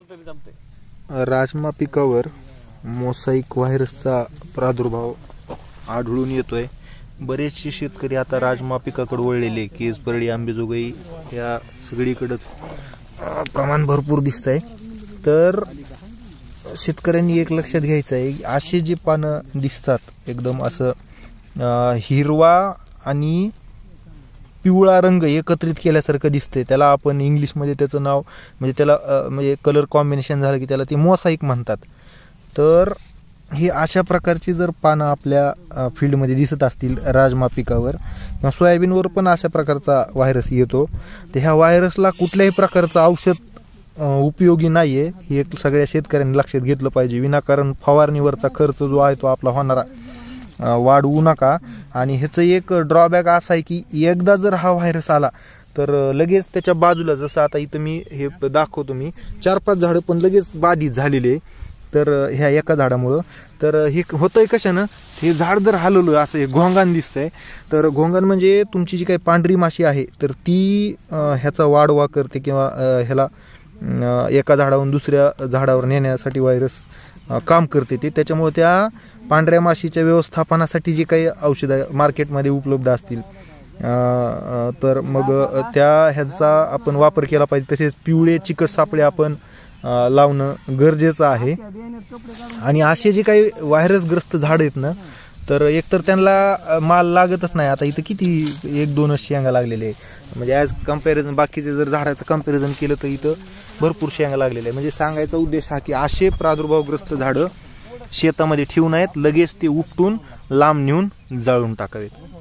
राजमा पिकावर मोसॅइक व्हायरसचा प्रादुर्भाव आढळून येतोय। बरेचसे शेतकरी आता राजमा पिकाकडे वळलेले, केस, परळी, आंबेजोगाई या सगळीकडेच प्रमाण भरपूर दिसतंय। तर शेतकऱ्यांनी एक लक्षात घ्यायचं आहे, असे जे पानं दिसतात एकदम असं हिरवा आणि पिवळा रंग एकत्रित केल्यासारखं दिसते, त्याला आपण इंग्लिशमध्ये त्याचं नाव म्हणजे त्याला म्हणजे कलर कॉम्बिनेशन झालं की त्याला ते मोसॅइक म्हणतात। तर हे अशा प्रकारची जर पानं आपल्या फील्डमध्ये दिसत असतील राजमा पिकावर किंवा सोयाबीनवर पण अशा प्रकारचा व्हायरस येतो, तर ह्या व्हायरसला कुठल्याही प्रकारचं औषध उपयोगी नाही आहे, हे सगळ्या शेतकऱ्यांनी लक्षात घेतलं पाहिजे। विनाकारण फवारणीवरचा खर्च जो आहे तो आपला होणारा वाढवू नका। आणि ह्याचं एक ड्रॉबॅक असा आहे की एकदा जर हा व्हायरस आला तर लगेच त्याच्या बाजूला, जसं आता इथं मी हे दाखवतो, मी 4-5 झाडं पण लगेच बाधित झालेले तर ह्या एका झाडामुळं। तर हे होतंय कशानं, हे झाड जर हलवलं असं हे घोंगान दिसतंय, तर घोंगान म्हणजे तुमची जी काही पांढरी माशी आहे तर ती ह्याचा वाढवा करते किंवा ह्याला एका झाडावरून दुसऱ्या झाडावर नेण्यासाठी व्हायरस काम करते ते। त्याच्यामुळे त्या पांढऱ्या माशीच्या व्यवस्थापनासाठी जे काही औषधं मार्केटमध्ये उपलब्ध असतील तर मग ह्यांचा आपण वापर केला पाहिजे। तसेच पिवळे चिकट सापळे आपण लावणं गरजेचं आहे। आणि असे जे काही व्हायरसग्रस्त झाड आहेत ना, तर एकतर त्यांना माल लागतच नाही। आता इथं किती 1-2 शेंगा लागलेले आहे, म्हणजे ॲज कम्पॅरिझन बाकीचे जर झाडाचं कम्पॅरिझन केलं तर इथं भरपूर शेंगा लागलेल्या आहे। म्हणजे सांगायचा उद्देश हा की असे प्रादुर्भावग्रस्त झाडं शेतामध्ये ठेवू नयेत, लगेच ते उपटून लांब नेऊन जाळून टाकावेत।